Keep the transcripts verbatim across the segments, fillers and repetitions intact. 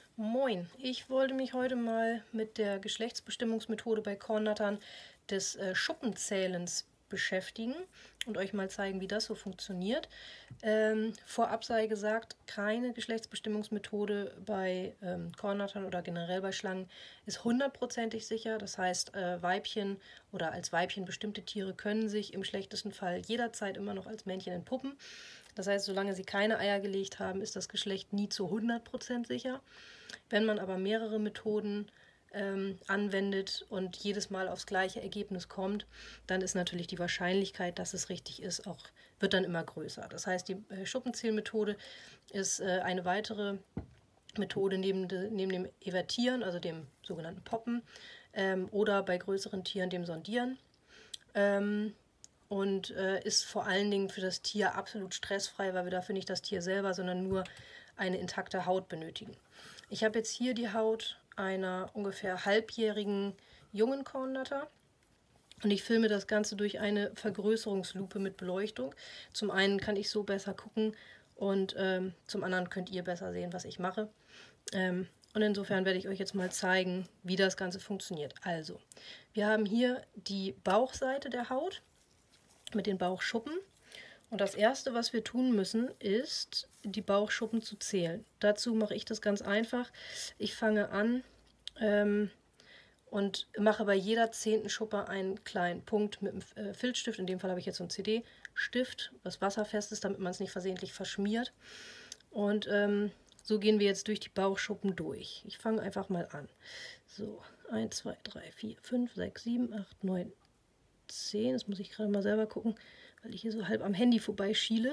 Moin, ich wollte mich heute mal mit der Geschlechtsbestimmungsmethode bei Kornnattern des äh, Schuppenzählens beschäftigen und euch mal zeigen, wie das so funktioniert. Ähm, vorab sei gesagt, keine Geschlechtsbestimmungsmethode bei ähm, Kornnattern oder generell bei Schlangen ist hundertprozentig sicher. Das heißt, äh, Weibchen oder als Weibchen bestimmte Tiere können sich im schlechtesten Fall jederzeit immer noch als Männchen entpuppen. Das heißt, solange sie keine Eier gelegt haben, ist das Geschlecht nie zu hundert Prozent sicher. Wenn man aber mehrere Methoden ähm, anwendet und jedes Mal aufs gleiche Ergebnis kommt, dann ist natürlich die Wahrscheinlichkeit, dass es richtig ist, auch wird dann immer größer. Das heißt, die äh, Schuppenzählmethode ist äh, eine weitere Methode neben, de, neben dem Evertieren, also dem sogenannten Poppen, ähm, oder bei größeren Tieren dem Sondieren. Ähm, und äh, ist vor allen Dingen für das Tier absolut stressfrei, weil wir dafür nicht das Tier selber, sondern nur eine intakte Haut benötigen. Ich habe jetzt hier die Haut einer ungefähr halbjährigen jungen Kornnatter und ich filme das Ganze durch eine Vergrößerungslupe mit Beleuchtung. Zum einen kann ich so besser gucken und ähm, zum anderen könnt ihr besser sehen, was ich mache. Ähm, und insofern werde ich euch jetzt mal zeigen, wie das Ganze funktioniert. Also, wir haben hier die Bauchseite der Haut mit den Bauchschuppen. Und das Erste, was wir tun müssen, ist, die Bauchschuppen zu zählen. Dazu mache ich das ganz einfach. Ich fange an ähm, und mache bei jeder zehnten Schuppe einen kleinen Punkt mit einem äh, Filzstift. In dem Fall habe ich jetzt so einen C D-Stift, was wasserfest ist, damit man es nicht versehentlich verschmiert. Und ähm, so gehen wir jetzt durch die Bauchschuppen durch. Ich fange einfach mal an. So, eins, zwei, drei, vier, fünf, sechs, sieben, acht, neun, zehn. Das muss ich gerade mal selber gucken, weil ich hier so halb am Handy vorbeischiele.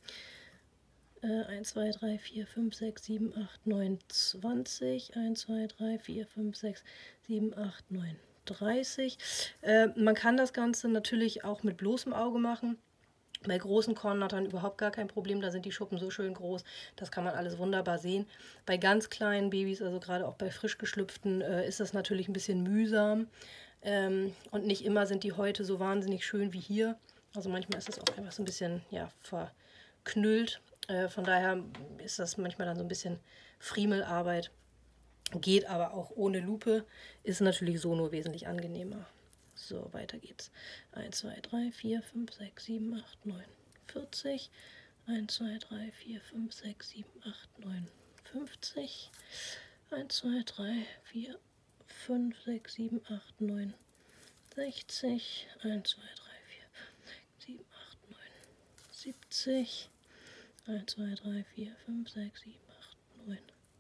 Äh, eins, zwei, drei, vier, fünf, sechs, sieben, acht, neun, zwanzig. eins, zwei, drei, vier, fünf, sechs, sieben, acht, neun, dreißig. Äh, man kann das Ganze natürlich auch mit bloßem Auge machen. Bei großen Kornnattern überhaupt gar kein Problem, da sind die Schuppen so schön groß, das kann man alles wunderbar sehen. Bei ganz kleinen Babys, also gerade auch bei frisch geschlüpften, äh, ist das natürlich ein bisschen mühsam. Ähm, und nicht immer sind die Häute so wahnsinnig schön wie hier. Also manchmal ist das auch einfach so ein bisschen ja, verknüllt. Äh, von daher ist das manchmal dann so ein bisschen Friemelarbeit. Geht aber auch ohne Lupe, ist natürlich so nur wesentlich angenehmer. So, weiter geht's. eins, zwei, drei, vier, fünf, sechs, sieben, acht, neun, vierzig. eins, zwei, drei, vier, fünf, sechs, sieben, acht, neun, fünfzig. eins, zwei, drei, vier, fünf, sechs, sieben, acht, neun, sechzig. eins, zwei, drei, vier, fünf, sechs, sieben, acht, neun, siebzig. eins, zwei, drei, vier, fünf, sechs, sieben, acht, neun,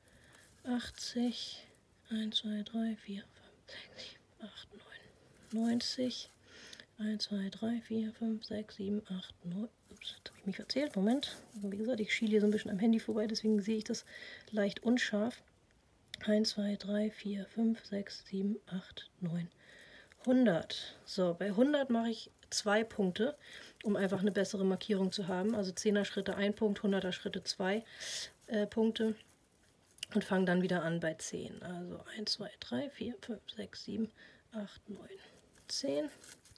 achtzig. eins, zwei, drei, vier, fünf, sechs, sieben, acht, neun, neunzig. eins, zwei, drei, vier, fünf, sechs, sieben, acht, neun. Ups, jetzt habe ich mich erzählt. Moment. Wie gesagt, ich schiele hier so ein bisschen am Handy vorbei, deswegen sehe ich das leicht unscharf. eins, zwei, drei, vier, fünf, sechs, sieben, acht, neun, hundert. So, bei hundert mache ich zwei Punkte, um einfach eine bessere Markierung zu haben. Also zehner Schritte ein Punkt, hunderter Schritte zwei äh, Punkte. Und fange dann wieder an bei zehn. Also eins, zwei, drei, vier, fünf, sechs, sieben, acht, neun, zehn.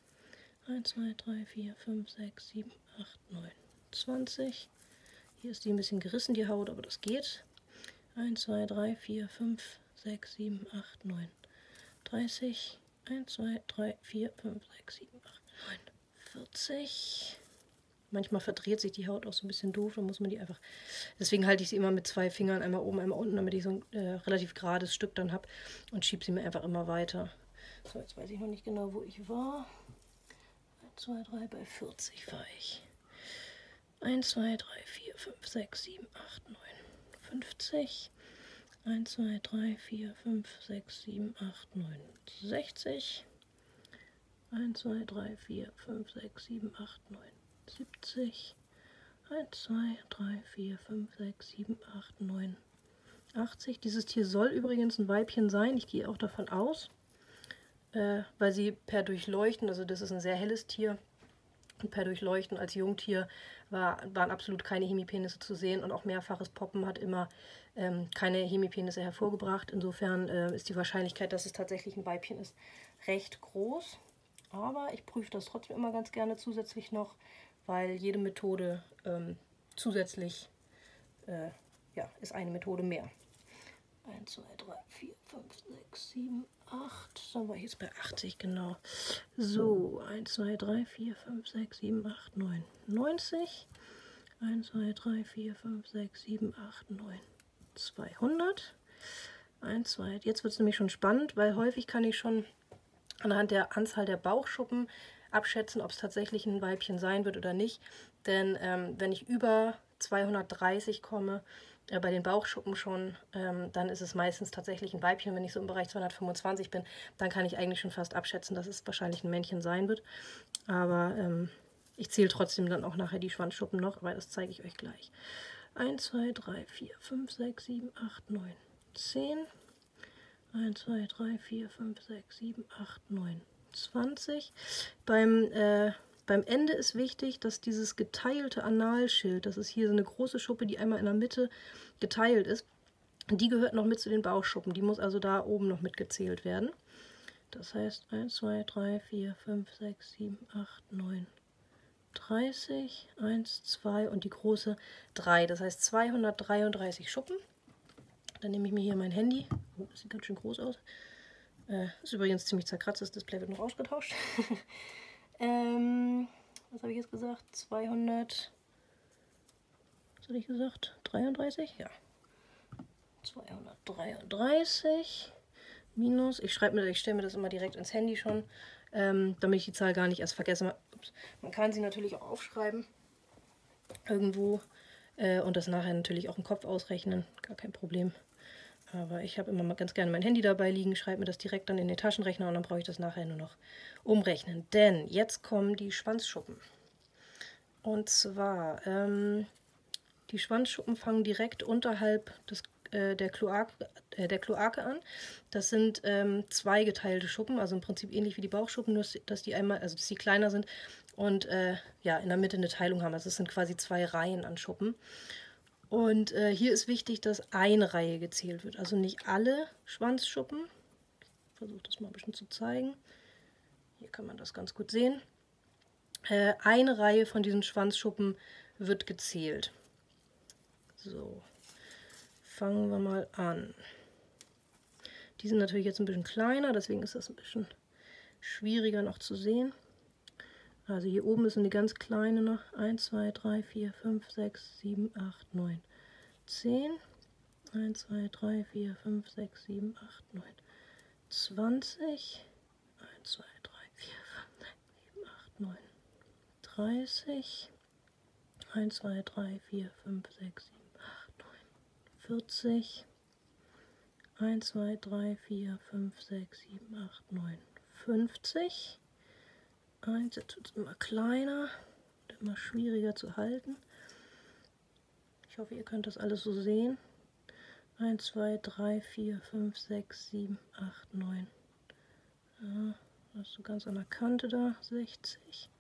eins, zwei, drei, vier, fünf, sechs, sieben, acht, neun, zwanzig. Hier ist die ein bisschen gerissen, die Haut, aber das geht. eins, zwei, drei, vier, fünf, sechs, sieben, acht, neun, dreißig. eins, zwei, drei, vier, fünf, sechs, sieben, acht, neun, vierzig. Manchmal verdreht sich die Haut auch so ein bisschen doof, dann muss man die einfach... Deswegen halte ich sie immer mit zwei Fingern, einmal oben, einmal unten, damit ich so ein äh, relativ gerades Stück dann habe und schiebe sie mir einfach immer weiter. So, jetzt weiß ich noch nicht genau, wo ich war. eins, zwei, drei, bei vierzig war ich. eins, zwei, drei, vier, fünf, sechs, sieben, acht, neun, fünfzig. eins, zwei, drei, vier, fünf, sechs, sieben, acht, neun, sechzig. eins, zwei, drei, vier, fünf, sechs, sieben, acht, neun, siebzig. eins, zwei, drei, vier, fünf, sechs, sieben, acht, neun, achtzig. Dieses Tier soll übrigens ein Weibchen sein. Ich gehe auch davon aus, äh, weil sie per Durchleuchten, also das ist ein sehr helles Tier, und per Durchleuchten als Jungtier war, waren absolut keine Hemipenisse zu sehen und auch mehrfaches Poppen hat immer ähm, keine Hemipenisse hervorgebracht. Insofern äh, ist die Wahrscheinlichkeit, dass es tatsächlich ein Weibchen ist, recht groß. Aber ich prüfe das trotzdem immer ganz gerne zusätzlich noch, weil jede Methode ähm, zusätzlich äh, ja, ist eine Methode mehr. eins, zwei, drei, vier, fünf, sechs, sieben, acht. Dann war ich jetzt bei achtzig, genau. So, eins, zwei, drei, vier, fünf, sechs, sieben, acht, neun, neunzig. eins, zwei, drei, vier, fünf, sechs, sieben, acht, neun, zweihundert. eins, zwei. Jetzt wird es nämlich schon spannend, weil häufig kann ich schon anhand der Anzahl der Bauchschuppen abschätzen, ob es tatsächlich ein Weibchen sein wird oder nicht. Denn ähm, wenn ich über zweihundertdreißig komme, äh, bei den Bauchschuppen schon, ähm, dann ist es meistens tatsächlich ein Weibchen. Wenn ich so im Bereich zweihundertfünfundzwanzig bin, dann kann ich eigentlich schon fast abschätzen, dass es wahrscheinlich ein Männchen sein wird. Aber ähm, ich zähle trotzdem dann auch nachher die Schwanzschuppen noch, weil das zeige ich euch gleich. eins, zwei, drei, vier, fünf, sechs, sieben, acht, neun, zehn. eins, zwei, drei, vier, fünf, sechs, sieben, acht, neun, zwanzig. Beim, äh, beim Ende ist wichtig, dass dieses geteilte Analschild, das ist hier so eine große Schuppe, die einmal in der Mitte geteilt ist, die gehört noch mit zu den Bauchschuppen. Die muss also da oben noch mitgezählt werden. Das heißt eins, zwei, drei, vier, fünf, sechs, sieben, acht, neun, dreißig, eins, zwei und die große drei. Das heißt zweihundertdreiunddreißig Schuppen. Dann nehme ich mir hier mein Handy. Oh, das sieht ganz schön groß aus. Äh, ist übrigens ziemlich zerkratzt, das Display wird noch ausgetauscht. ähm, was habe ich jetzt gesagt? zweihundert. Was habe ich gesagt? dreiunddreißig? Ja. zweihundertdreiunddreißig minus. Ich schreibe mir, ich stelle mir das immer direkt ins Handy schon, ähm, damit ich die Zahl gar nicht erst vergesse. Ups. Man kann sie natürlich auch aufschreiben. Irgendwo. Äh, und das nachher natürlich auch im Kopf ausrechnen. Gar kein Problem. Aber ich habe immer mal ganz gerne mein Handy dabei liegen, schreibe mir das direkt dann in den Taschenrechner und dann brauche ich das nachher nur noch umrechnen. Denn jetzt kommen die Schwanzschuppen. Und zwar, ähm, die Schwanzschuppen fangen direkt unterhalb des, äh, der, Kloak, äh, der Kloake an. Das sind ähm, zwei geteilte Schuppen, also im Prinzip ähnlich wie die Bauchschuppen, nur dass die einmal, also dass die kleiner sind und äh, ja, in der Mitte eine Teilung haben. Also es sind quasi zwei Reihen an Schuppen. Und äh, hier ist wichtig, dass eine Reihe gezählt wird, also nicht alle Schwanzschuppen. Ich versuche das mal ein bisschen zu zeigen. Hier kann man das ganz gut sehen. Äh, eine Reihe von diesen Schwanzschuppen wird gezählt. So, fangen wir mal an. Die sind natürlich jetzt ein bisschen kleiner, deswegen ist das ein bisschen schwieriger noch zu sehen. Also hier oben ist eine ganz kleine noch. eins, zwei, drei, vier, fünf, sechs, sieben, acht, neun, zehn. eins, zwei, drei, vier, fünf, sechs, sieben, acht, neun, zwanzig. eins, zwei, drei, vier, fünf, sechs, sieben, acht, neun, dreißig. eins, zwei, drei, vier, fünf, sechs, sieben, acht, neun, vierzig. eins, zwei, drei, vier, fünf, sechs, sieben, acht, neun, fünfzig. eins, jetzt wird es immer kleiner und immer schwieriger zu halten. Ich hoffe, ihr könnt das alles so sehen. eins, zwei, drei, vier, fünf, sechs, sieben, acht, neun. Ja, das ist so ganz an der Kante da. sechzig.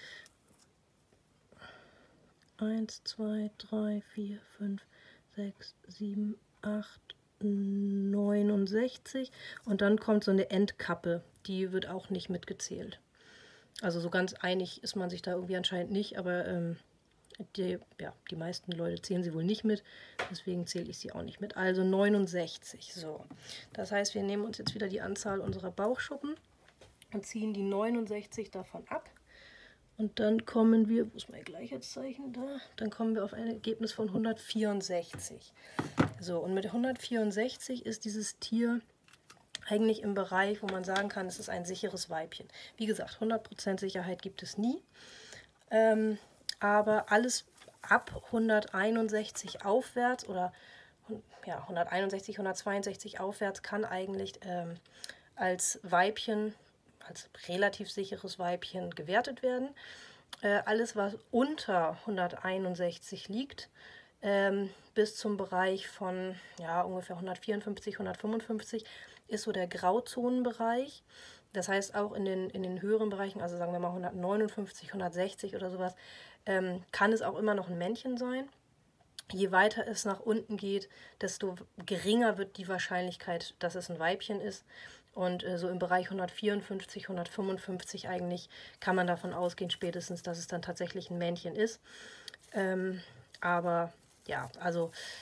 eins, zwei, drei, vier, fünf, sechs, sieben, acht, neunundsechzig. Und dann kommt so eine Endkappe. Die wird auch nicht mitgezählt. Also so ganz einig ist man sich da irgendwie anscheinend nicht, aber ähm, die, ja, die meisten Leute zählen sie wohl nicht mit, deswegen zähle ich sie auch nicht mit. Also neunundsechzig. So, das heißt, wir nehmen uns jetzt wieder die Anzahl unserer Bauchschuppen und ziehen die neunundsechzig davon ab. Und dann kommen wir, wo ist mein Gleichheitszeichen da? Dann kommen wir auf ein Ergebnis von hundertvierundsechzig. So, und mit hundertvierundsechzig ist dieses Tier eigentlich im Bereich, wo man sagen kann, es ist ein sicheres Weibchen. Wie gesagt, hundert Prozent Sicherheit gibt es nie. Ähm, aber alles ab hunderteinundsechzig aufwärts oder ja, hunderteinundsechzig, hundertzweiundsechzig aufwärts kann eigentlich ähm, als Weibchen, als relativ sicheres Weibchen gewertet werden. Äh, alles, was unter hunderteinundsechzig liegt, ähm, bis zum Bereich von ja, ungefähr hundertvierundfünfzig, hundertfünfundfünfzig, ist so der Grauzonenbereich. Das heißt, auch in den, in den höheren Bereichen, also sagen wir mal hundertneunundfünfzig, hundertsechzig oder sowas, ähm, kann es auch immer noch ein Männchen sein. Je weiter es nach unten geht, desto geringer wird die Wahrscheinlichkeit, dass es ein Weibchen ist. Und äh, so im Bereich hundertvierundfünfzig, hundertfünfundfünfzig eigentlich kann man davon ausgehen, spätestens, dass es dann tatsächlich ein Männchen ist. Ähm, aber ja, also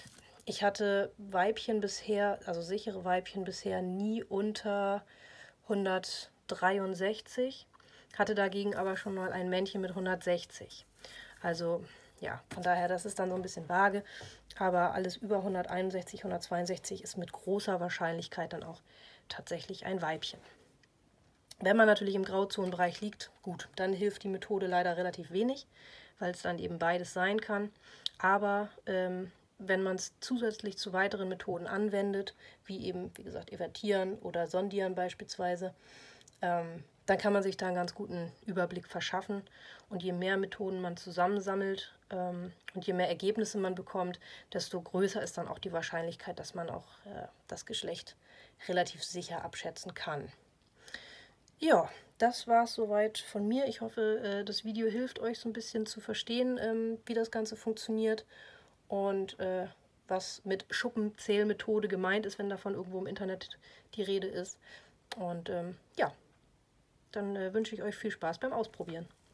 Ich hatte Weibchen bisher, also sichere Weibchen bisher nie unter hundertdreiundsechzig, hatte dagegen aber schon mal ein Männchen mit hundertsechzig. Also ja, von daher, das ist dann so ein bisschen vage, aber alles über hunderteinundsechzig, hundertzweiundsechzig ist mit großer Wahrscheinlichkeit dann auch tatsächlich ein Weibchen. Wenn man natürlich im Grauzonenbereich liegt, gut, dann hilft die Methode leider relativ wenig, weil es dann eben beides sein kann. Aber ähm, wenn man es zusätzlich zu weiteren Methoden anwendet, wie eben, wie gesagt, Evertieren oder Sondieren beispielsweise, ähm, dann kann man sich da einen ganz guten Überblick verschaffen. Und je mehr Methoden man zusammensammelt ähm, und je mehr Ergebnisse man bekommt, desto größer ist dann auch die Wahrscheinlichkeit, dass man auch äh, das Geschlecht relativ sicher abschätzen kann. Ja, das war es soweit von mir. Ich hoffe, äh, das Video hilft euch so ein bisschen zu verstehen, ähm, wie das Ganze funktioniert und äh, was mit Schuppenzählmethode gemeint ist, wenn davon irgendwo im Internet die Rede ist. Und ähm, ja, dann äh, wünsche ich euch viel Spaß beim Ausprobieren.